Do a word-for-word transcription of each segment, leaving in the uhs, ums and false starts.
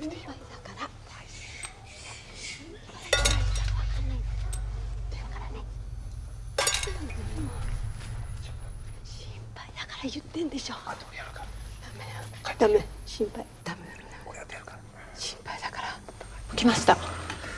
言ってんでしょ。あとやるから。ダメ。心配。ダメ。 俺やってやるから。 心配だから。来ました。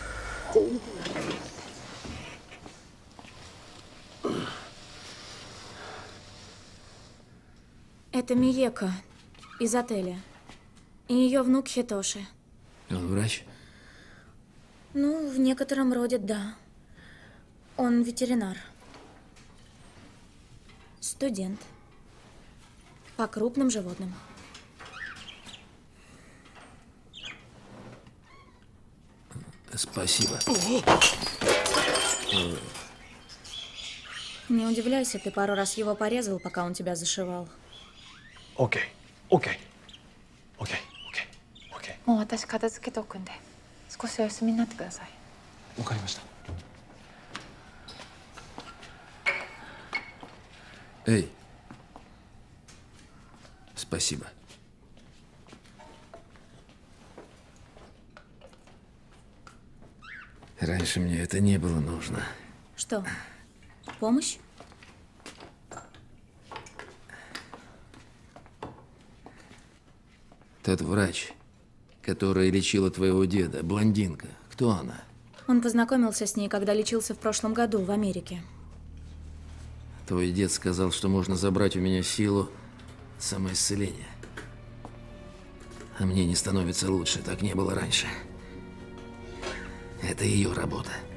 Это Миека из отеля. И ее внук Хитоши. Он врач? Ну, в некотором роде, да. Он ветеринар. Студент. По крупным животным. Спасибо. Не удивляйся, ты пару раз его порезал, пока он тебя зашивал. Окей, окей, окей, окей, окей. もう私片付けておくんで、少しお休みになってください。 わかりました。 Эй, спасибо. Раньше мне это не было нужно. Что? Помощь? Тот врач, которая лечила твоего деда, блондинка, кто она? Он познакомился с ней, когда лечился в прошлом году в Америке. Твой дед сказал, что можно забрать у меня силу самоисцеления. А мне не становится лучше, так не было раньше. Это ее работа.